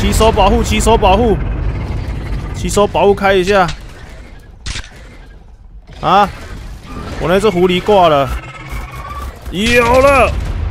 起手保护，起手保护，起手保护开一下。啊！我那只狐狸挂了，有了！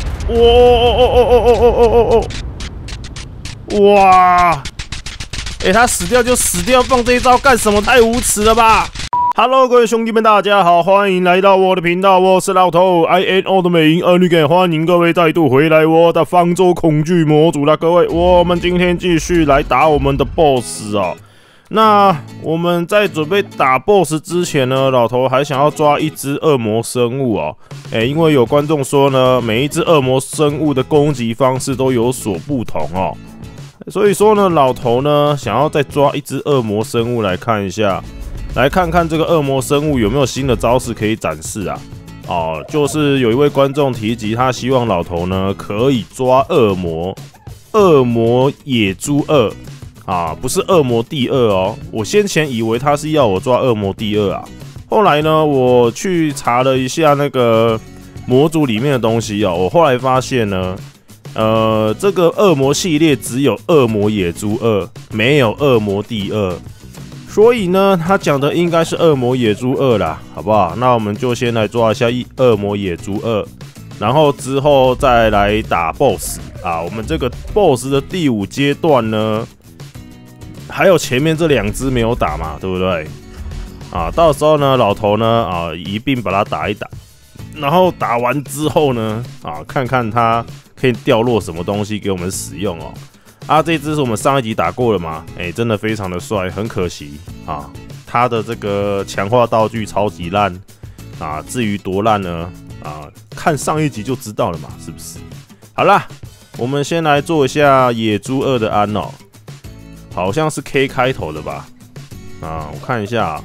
哇！他死掉就死掉，放这一招干什么？太无耻了吧！ Hello， 各位兄弟们，大家好，欢迎来到我的频道，我是老头 ，I N O 的美音女给，欢迎各位再度回来我的方舟恐惧模组啦，各位，我们今天继续来打我们的 BOSS 啊。那我们在准备打 BOSS 之前呢，老头还想要抓一只恶魔生物哦。因为有观众说呢，每一只恶魔生物的攻击方式都有所不同哦，所以说呢，老头呢想要再抓一只恶魔生物来看一下。 来看看这个恶魔生物有没有新的招式可以展示啊？哦，就是有一位观众提及，他希望老头呢可以抓恶魔野猪2啊，不是恶魔第2哦。我先前以为他是要我抓恶魔第2啊，后来呢，我去查了一下那个模组里面的东西哦，我后来发现呢，这个恶魔系列只有恶魔野猪2，没有恶魔第2。 所以呢，他讲的应该是恶魔野猪2啦，好不好？那我们就先来抓一下恶魔野猪2，然后之后再来打 BOSS 啊。我们这个 BOSS 的第5阶段呢，还有前面这2只没有打嘛，对不对？啊，到时候呢，老头呢一并把它打一打，然后打完之后呢，看看他可以掉落什么东西给我们使用哦。 这只是我们上一集打过了嘛？真的非常的帅，很可惜啊，他的这个强化道具超级烂啊。至于多烂呢？看上一集就知道了嘛，是不是？好啦，我们先来做一下野猪2的安哦，好像是 K 开头的吧？我看一下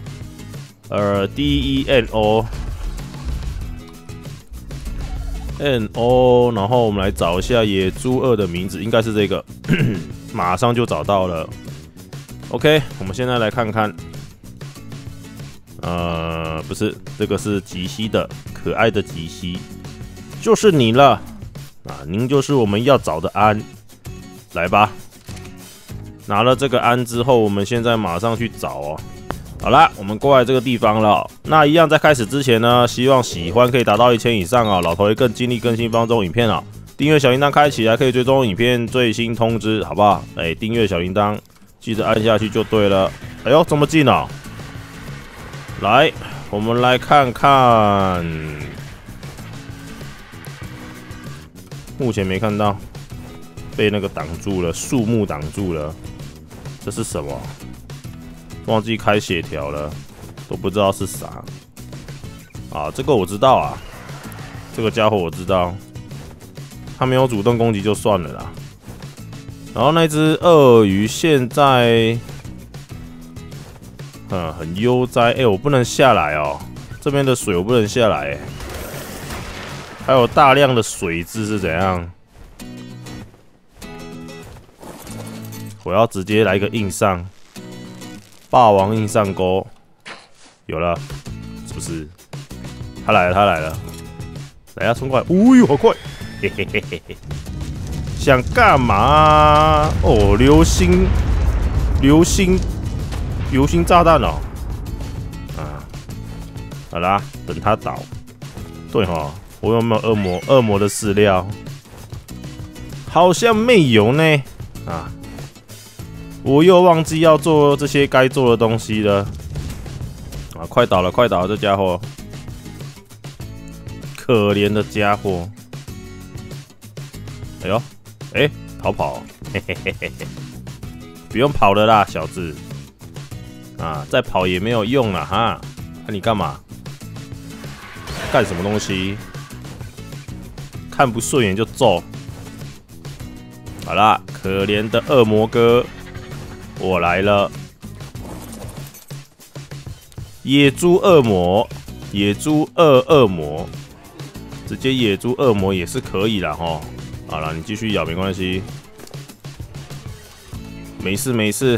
，DENO。 然后我们来找一下野猪2的名字，应该是这个，马上就找到了。OK， 我们现在来看看，不是，这个是吉西的，可爱的吉西，就是你了您就是我们要找的安，来吧。拿了这个安之后，我们现在马上去找哦。 好啦，我们过来这个地方了。那一样在开始之前呢，希望喜欢可以达到1000以上啊，老头会更尽力更新方舟影片啊。订阅小铃铛开起来，可以追踪影片最新通知，好不好？订阅小铃铛，记得按下去就对了。哎呦，这么近啊！来，我们来看看，目前没看到，被那个挡住了，树木挡住了，这是什么？ 忘记开血条了，都不知道是啥。这个我知道啊，这个家伙我知道，他没有主动攻击就算了啦。然后那只鳄鱼现在，很悠哉。我不能下来哦，这边的水我不能下来。还有大量的水蛭是怎样？我要直接来一个硬上。 霸王硬上钩，有了，是不是？他来了，他来了，来呀，冲过来！哦呦，好快！嘿嘿嘿嘿嘿，想干嘛？哦，流星炸弹哦！好啦，等他倒。对哈，我有没有恶魔的饲料？好像没有呢。我又忘记要做这些该做的东西了。快倒了，快倒了，这家伙，可怜的家伙。哎呦，逃跑，嘿嘿嘿嘿嘿，不用跑了啦，小子。再跑也没有用了哈。你干嘛？干什么东西？看不顺眼就揍。好啦，可怜的恶魔哥。 我来了，野猪恶魔，野猪2恶魔，直接野猪恶魔也是可以啦齁。好了，你继续咬没关系，没事没事，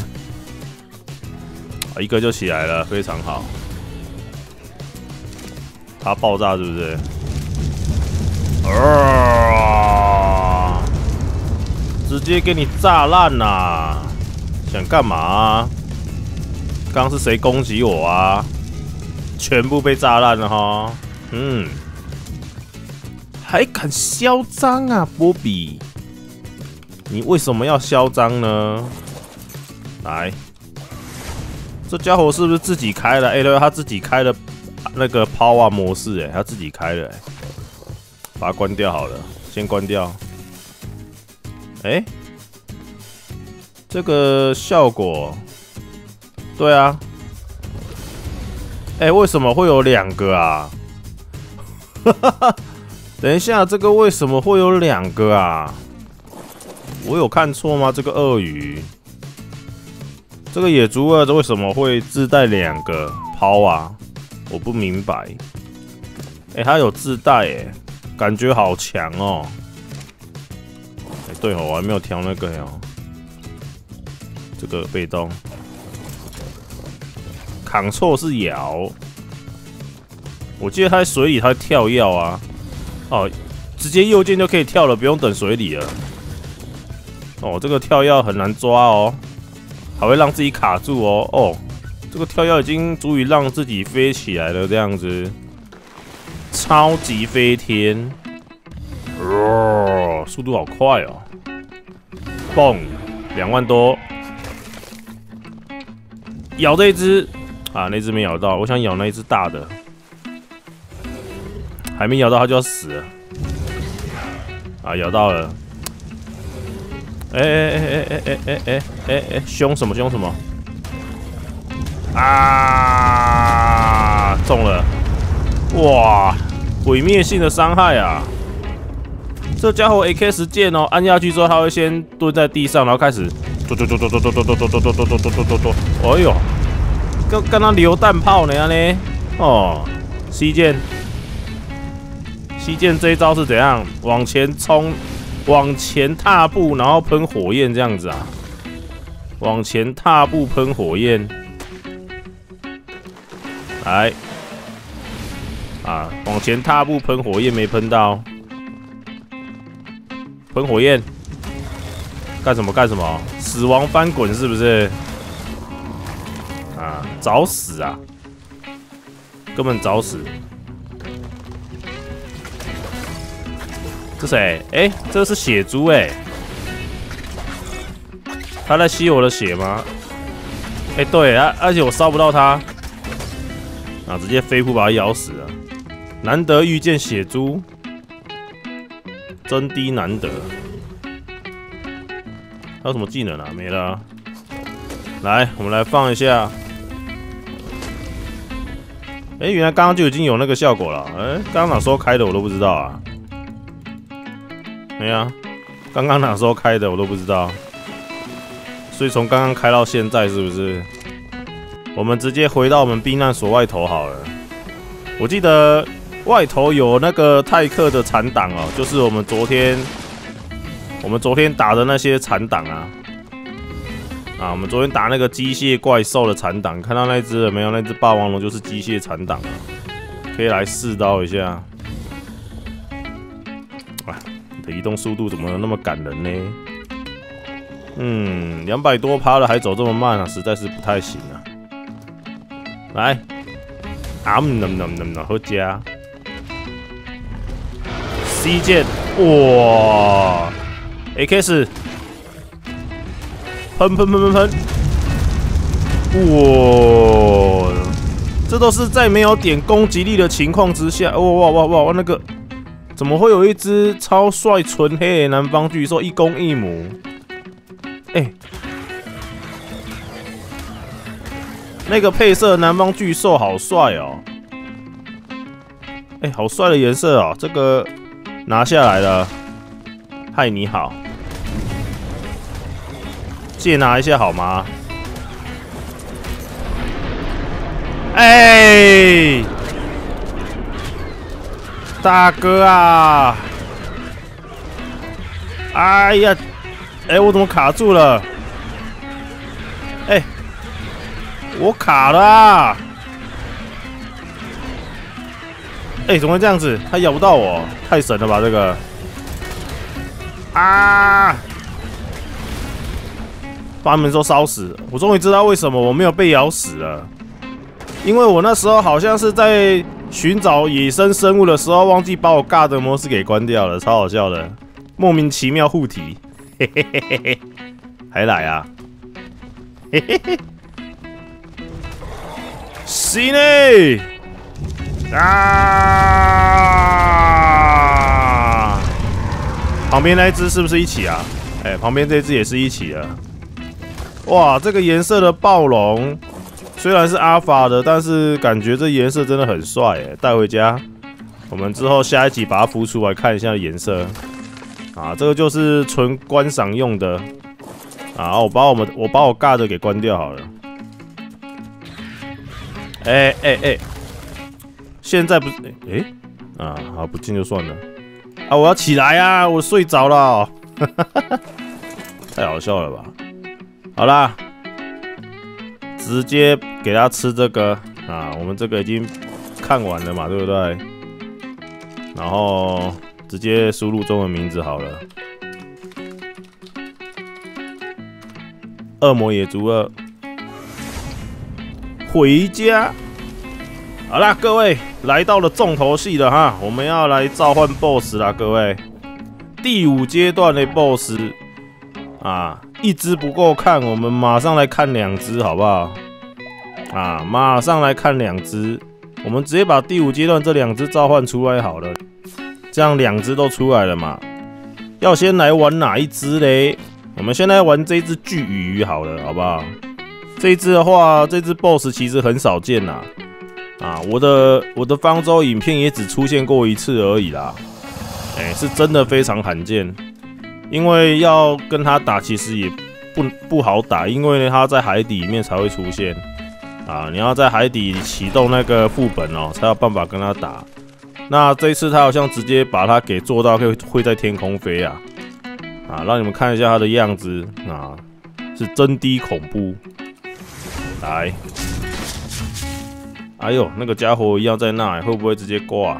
一个就起来了，非常好。它爆炸是不是？ 直接给你炸烂啦！想干嘛啊？刚是谁攻击我啊？全部被炸烂了哈！还敢嚣张啊，波比！你为什么要嚣张呢？来，这家伙是不是自己开了？对，他自己开了那个 Power 模式，他自己开了，把它关掉好了，先关掉。这个效果，对啊，为什么会有2个啊？等一下，这个为什么会有2个啊？我有看错吗？这个鳄鱼，这个野猪2为什么会自带2个抛啊？我不明白。它有自带感觉好强哦。对哦，我还没有调那个哦。这个被动，Ctrl 是摇。我记得它在水里它会跳跃啊。哦，直接右键就可以跳了，不用等水里了。哦，这个跳跃很难抓哦，还会让自己卡住哦。哦，这个跳跃已经足以让自己飞起来了，这样子，超级飞天。速度好快哦！蹦，2万多，咬这一只啊，那只没咬到，我想咬那一只大的，还没咬到它就要死了。啊，咬到了！凶什么凶什么？啊，中了！哇，毁灭性的伤害啊！这家伙 AK10 键哦，按下去之后，他会先蹲在地上，然后开始咚。哎呦，跟他榴弹炮呢呢？哦 ，C 键这一招是怎样？往前冲，往前踏步，然后喷火焰这样子啊？往前踏步喷火焰，来啊，往前踏步喷火焰没喷到。喷火焰，干什么干什么？死亡翻滚是不是？啊，找死啊！根本找死。这谁？这是血猪他在吸我的血吗？对啊，而且我烧不到他，啊，直接飞扑把他咬死了。难得遇见血猪。真低难得，还有什么技能啊？没了啊。来，我们来放一下。原来刚刚就已经有那个效果了。刚刚哪时候开的我都不知道啊。刚刚哪时候开的我都不知道。所以从刚刚开到现在，是不是？我们直接回到我们避难所外头好了。我记得。外头有那个泰克的残党哦，就是我们昨天打的那些残党啊，我们昨天打那个机械怪兽的残党，看到那只了没有？那只霸王龙就是机械残党啊，可以来试刀一下。哇，你的移动速度怎么那么感人呢？200多%了还走这么慢啊，实在是不太行啊。来，好加。C 键，哇 ！AK10，喷！哇！这都是在没有点攻击力的情况之下，哇！那个怎么会有一只超帅纯黑的南方巨兽1公1母？那个配色南方巨兽好帅哦！好帅的颜色哦，这个。拿下来了，嗨，你好，借拿一下好吗？大哥啊！哎呀，我怎么卡住了？我卡了啊！怎么会这样子？他咬不到我，太神了吧这个！啊！ 把他们都烧死。我终于知道为什么我没有被咬死了，因为我那时候好像是在寻找野生生物的时候，忘记把我尬的模式给关掉了，超好笑的，莫名其妙护体，嘿嘿嘿嘿嘿，还来啊，嘿嘿嘿，行嘞，啊！旁边那一只是不是一起啊？哎，旁边这只也是一起的。哇，这个颜色的暴龙虽然是阿法的，但是感觉这颜色真的很帅哎，带回家。我们之后下一集把它孵出来看一下颜色。啊，这个就是纯观赏用的。啊，我把我尬的给关掉好了。现在不是啊，好不进就算了。啊，我要起来啊，我睡着了。太好笑了吧？好啦，直接给他吃这个啊！我们这个已经看完了嘛，对不对？然后直接输入中文名字好了。恶魔野猪2，回家。好啦，各位来到了重头戏了哈，我们要来召唤 BOSS 啦，各位。第5阶段的 BOSS 啊，一只不够看，我们马上来看2只，好不好？啊，马上来看2只，我们直接把第5阶段这2只召唤出来好了，这样2只都出来了嘛。要先来玩哪一只嘞？我们先来玩这只巨鱼好了，好不好？这一只的话，这只 BOSS 其实很少见啦。啊，我的方舟影片也只出现过1次而已啦，是真的非常罕见。因为要跟他打，其实也不好打，因为他在海底里面才会出现啊，你要在海底启动那个副本哦，才有办法跟他打。那这一次他好像直接把他给做到会在天空飞啊，让你们看一下他的样子啊，是真低恐怖。来。哎呦，那个家伙一样在那，会不会直接挂？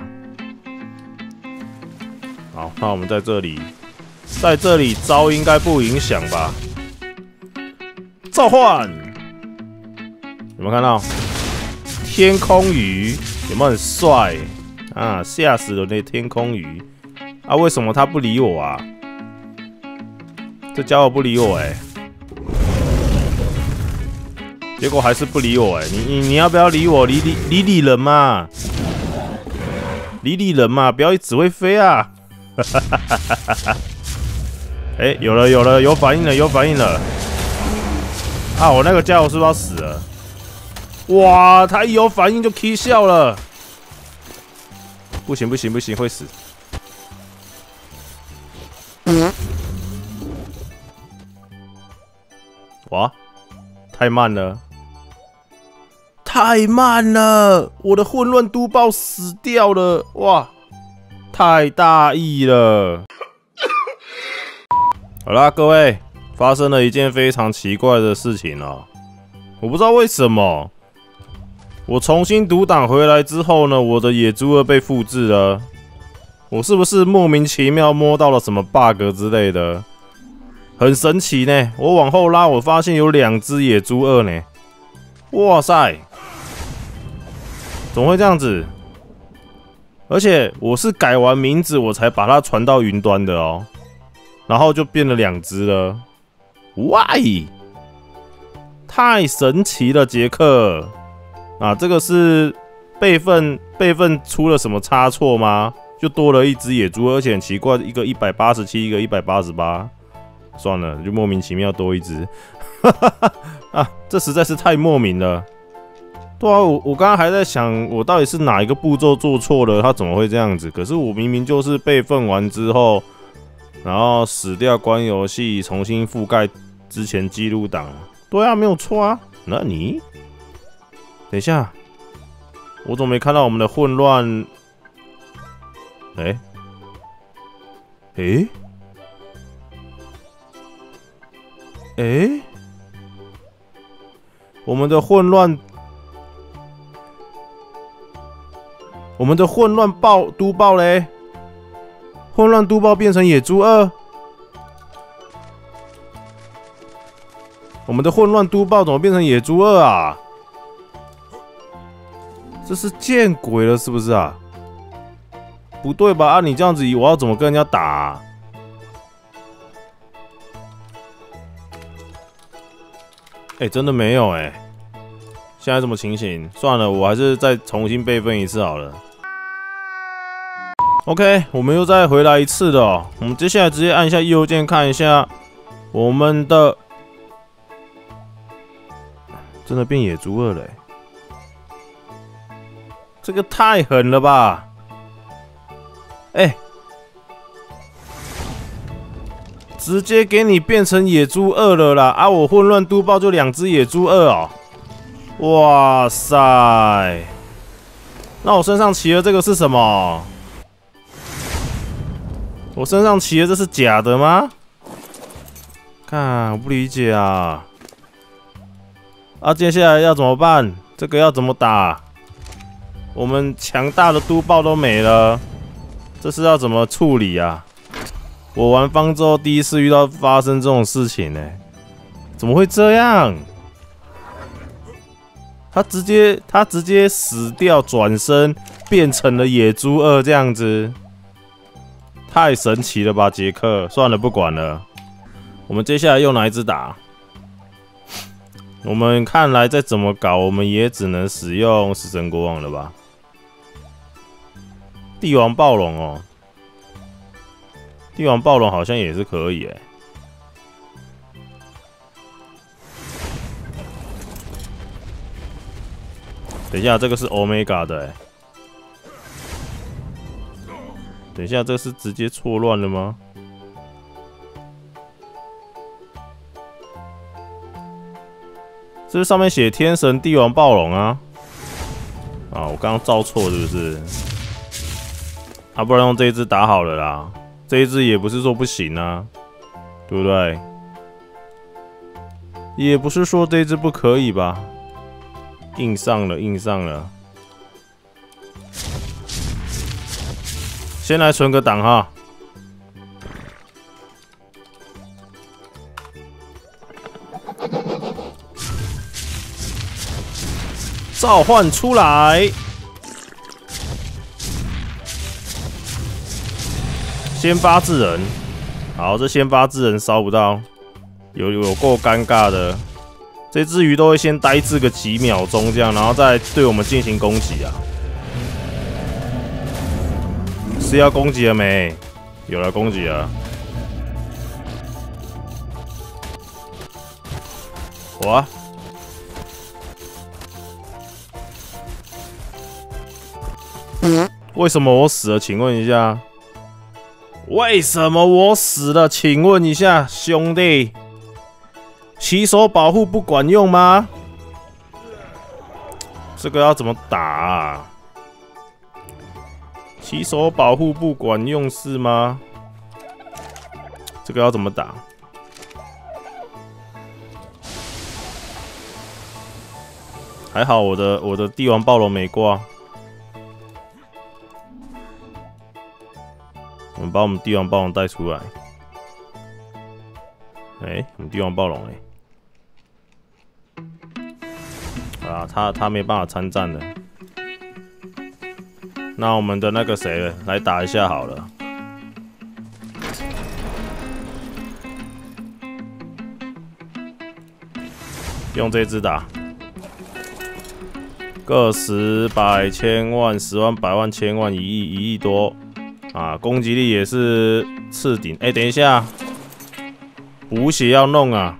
好，那我们在这里招应该不影响吧？召唤，有没有看到天空鱼？有没有很帅啊？吓死了那天空鱼啊！为什么他不理我啊？这家伙不理我结果还是不理我你要不要理我？理人嘛，理人嘛，不要只会飞啊！有了，有反应了！啊，我那个家伙是不是要死了？哇，他一有反应就 K 笑了！不行，会死！哇，太慢了！我的混乱督爆死掉了！哇，太大意了！好啦，各位，发生了一件非常奇怪的事情哦。我不知道为什么，我重新读档回来之后呢，我的野猪2被复制了。我是不是莫名其妙摸到了什么 bug 之类的？很神奇呢！我往后拉，我发现有2只野猪2呢。哇塞！怎么会这样子？而且我是改完名字我才把它传到云端的哦，然后就变了2只了。Why？ 太神奇了，杰克！啊，这个是备份出了什么差错吗？就多了1只野猪，而且很奇怪，一个187，一个188。算了，就莫名其妙多1只。啊，这实在是太莫名了。对啊，我刚刚还在想，我到底是哪一个步骤做错了，它怎么会这样子？可是我明明就是备份完之后，然后死掉关游戏，重新覆盖之前记录档。对啊，没有错啊。那你等一下，我怎么没看到我们的混乱？我们的混乱。督爆嘞！混乱督爆变成野猪2， 我们的混乱都爆怎么变成野猪2啊？这是见鬼了是不是啊？不对吧？啊，你这样子，我要怎么跟人家打啊？真的没有现在什么情形？算了，我还是再重新备份一次好了。OK， 我们又再回来一次的哦。我们接下来直接按一下右键看一下我们的，真的变野猪2了这个太狠了吧！直接给你变成野猪2了啦！啊，我混乱都爆就2只野猪2哦！哇塞！那我身上骑的这个是什么？我身上骑的这是假的吗？看，我不理解啊！啊，接下来要怎么办？这个要怎么打？我们强大的都爆都没了，这是要怎么处理啊？我玩方舟第一次遇到发生这种事情怎么会这样？他直接死掉，转身变成了野猪2这样子，太神奇了吧，杰克！算了，不管了。我们接下来用哪一只打？我们看来再怎么搞，我们也只能使用死神国王了吧？帝王暴龙哦。帝王暴龙好像也是可以等一下，这个是 Omega 的等一下，这是直接错乱了吗？这上面写天神帝王暴龙啊！啊，我刚刚照错是不是？啊，不然用这一只打好了啦。这一只也不是说不行啊，对不对？也不是说这一只不可以吧？硬上了，硬上了。先来存个档哈。召唤出来。先发制人，好，这先发制人烧不到，有够尴尬的。这只鱼都会先呆滞个几秒钟这样，然后再对我们进行攻击啊。是要攻击了没？有了，攻击了。哇！为什么我死了？请问一下。为什么我死了？请问一下，兄弟，起手保护不管用吗？这个要怎么打啊？起手保护不管用是吗？这个要怎么打？还好我的帝王暴龙没挂。我们把我们帝王暴龙带出来。我们帝王暴龙啊，他没办法参战了。那我们的那个谁来打一下好了。用这只打。个十百千万十万百万千万1亿多。啊，攻击力也是次顶。等一下，补血要弄啊！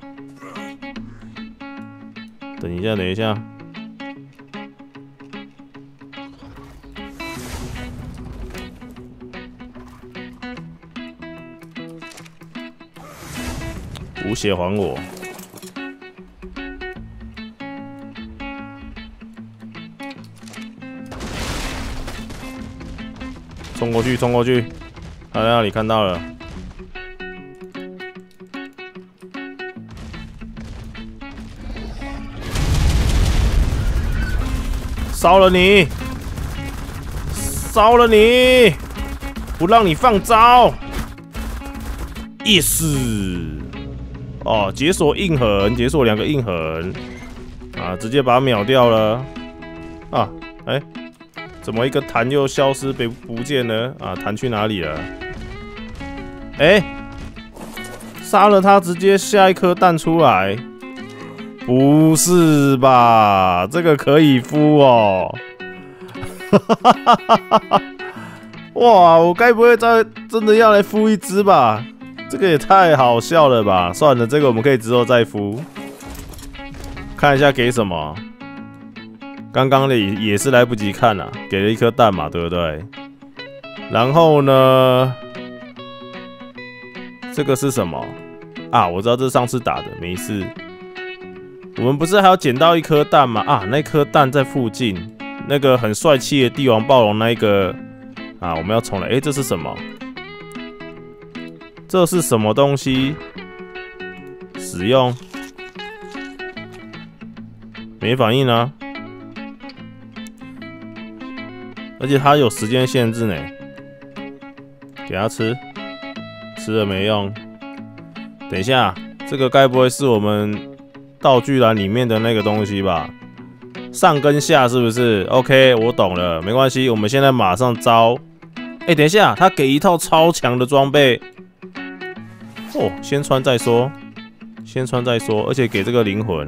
等一下，等一下。补血还我！冲过去，冲过去！他在那里看到了。烧了你！烧了你！不让你放招！Yes！ 哦，解锁硬核，解锁2个硬核啊，直接把它秒掉了啊！哎、欸，怎么一个弹又消失不见了啊？弹去哪里了？哎、欸，杀了他，直接下一颗蛋出来？不是吧？这个可以孵哦！哇，我该不会真的要来孵一只吧？这个也太好笑了吧！算了，这个我们可以之后再孵。看一下给什么？刚刚的也是来不及看啊，给了一颗蛋嘛，对不对？然后呢，这个是什么啊？我知道这是上次打的，没事。我们不是还要捡到一颗蛋吗？啊，那颗蛋在附近，那个很帅气的帝王暴龙那一个啊，我们要重来。哎，这是什么？这是什么东西？使用没反应啊？而且它有时间限制呢。给它吃，吃了没用。等一下，这个该不会是我们道具栏里面的那个东西吧？上跟下是不是 ？OK， 我懂了，没关系，我们现在马上招。哎，等一下，他给一套超强的装备。哦，先穿再说，先穿再说，而且给这个灵魂。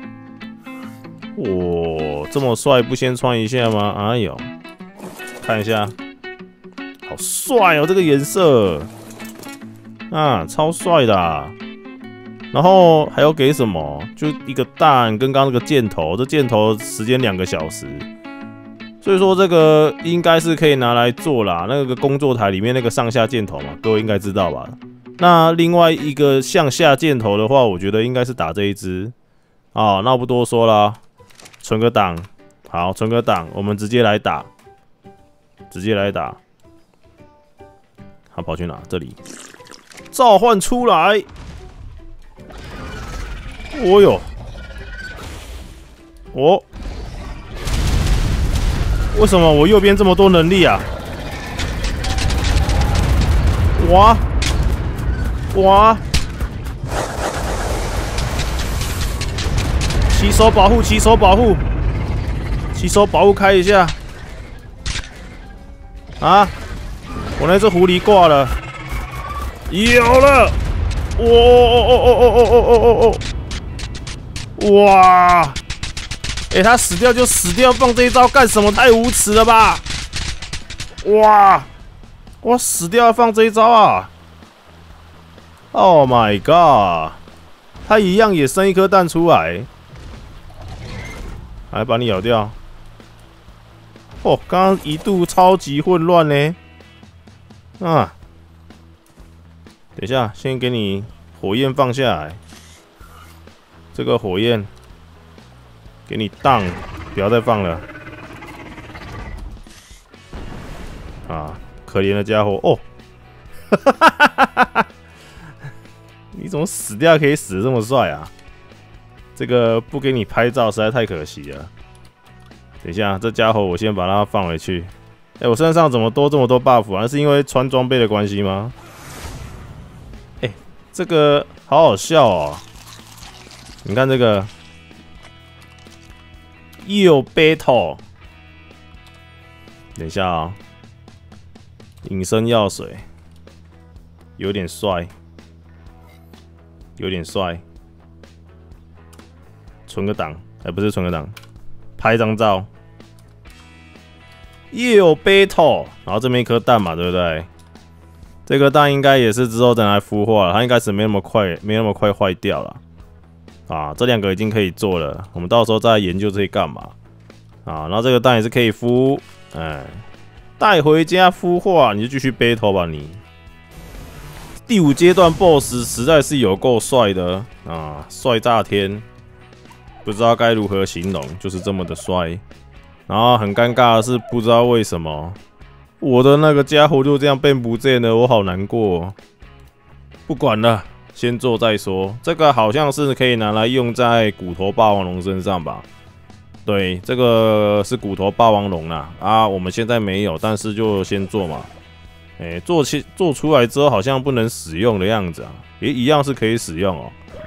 哇，这么帅，不先穿一下吗？哎呦，看一下，好帅哦，这个颜色啊，超帅的啊。然后还要给什么？就一个蛋跟刚刚那个箭头，这箭头时间2个小时，所以说这个应该是可以拿来做啦。那个工作台里面那个上下箭头嘛，各位应该知道吧？那另外一个向下箭头的话，我觉得应该是打这一只啊。那我不多说啦，存个档，好，存个档，我们直接来打，直接来打。他跑去哪？这里，召唤出来。哦呦，哦，为什么我右边这么多能力啊？哇！哇！起手保护，起手保护，起手保护开一下！啊！我那只狐狸挂了，有了！哇哦哦哦哦哦哦哦哦！哇！哎，他死掉就死掉，放这一招干什么？太无耻了吧！哇！我死掉要放这一招啊！ Oh my god！ 他一样也生一颗蛋出来，来把你咬掉。哦，刚刚一度超级混乱呢。啊，等一下，先给你火焰放下来。这个火焰给你荡，不要再放了。啊，可怜的家伙哦！哈哈哈哈哈哈！ 你怎么死掉可以死得这么帅啊？这个不给你拍照实在太可惜了。等一下，这家伙我先把它放回去。哎，我身上怎么多这么多 buff 啊？是因为穿装备的关系吗？哎，这个好好笑哦！你看这个又 battle， 等一下啊、哦，隐身药水有点帅。 有点帅，存个档，哎，不是存个档，拍张照。也有 battle， 然后这边一颗蛋嘛，对不对？这颗蛋应该也是之后等来孵化了，它应该是没那么快坏掉了。啊，这2个已经可以做了，我们到时候再研究这些干嘛？啊，然后这个蛋也是可以孵，哎，带回家孵化，你就继续 battle 吧你。 第5阶段 BOSS 实在是有够帅的啊，帅炸天！不知道该如何形容，就是这么的帅。然后很尴尬的是，不知道为什么我的那个家伙就这样变不见了，我好难过。不管了，先做再说。这个好像是可以拿来用在骨头霸王龙身上吧？对，这个是骨头霸王龙啦。啊，我们现在没有，但是就先做嘛。 哎，做出来之后好像不能使用的样子啊，也一样是可以使用哦。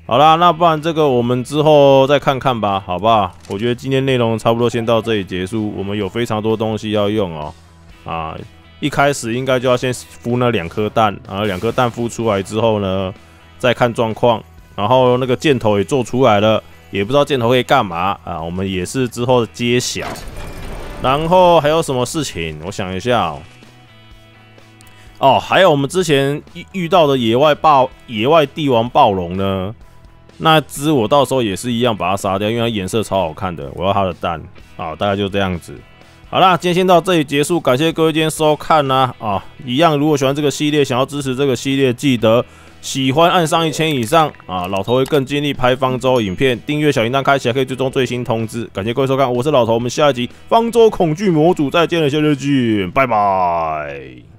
好啦，那不然这个我们之后再看看吧，好不好？我觉得今天内容差不多先到这里结束。我们有非常多东西要用哦，啊，一开始应该就要先孵那2颗蛋，然后2颗蛋孵出来之后呢，再看状况。然后那个箭头也做出来了，也不知道箭头可以干嘛啊，我们也是之后的揭晓。然后还有什么事情？我想一下哦，还有我们之前遇到的野外帝王暴龙呢。那只我到时候也是一样把它杀掉，因为它颜色超好看的，我要它的蛋啊，大概就这样子。好啦，今天先到这里结束，感谢各位今天收看啦啊！一样，如果喜欢这个系列，想要支持这个系列，记得喜欢按上1000以上啊，老头会更尽力拍方舟影片，订阅小铃铛开起来可以追踪最新通知。感谢各位收看，我是老头，我们下一集方舟恐惧模组再见了，下次见，拜拜。